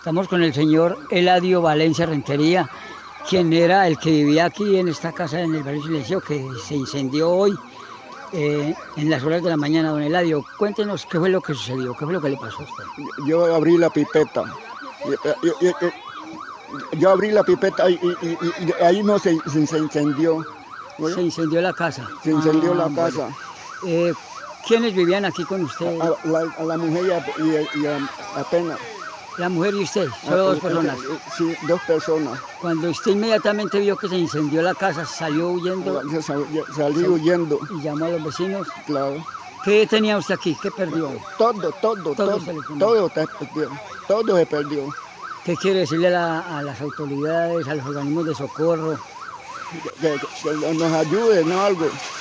Estamos con el señor Eladio Valencia Rentería, quien era el que vivía aquí en esta casa en el barrio Silencio, que se incendió hoy en las horas de la mañana. Don Eladio, cuéntenos qué fue lo que sucedió, qué fue lo que le pasó a usted. Yo abrí la pipeta. Yo abrí la pipeta y ahí no se incendió. ¿Oye? Se incendió la casa. Se incendió la Bueno. casa. ¿Quiénes vivían aquí con usted? A la mujer y apenas. La mujer y usted, solo dos personas. Sí, dos personas. Cuando usted inmediatamente vio que se incendió la casa, salió huyendo. Salí huyendo. Y llamó a los vecinos. Claro. ¿Qué tenía usted aquí? ¿Qué perdió? Todo se perdió. ¿Qué quiere decirle a las autoridades, a los organismos de socorro? Que nos ayuden, ¿no? Algo.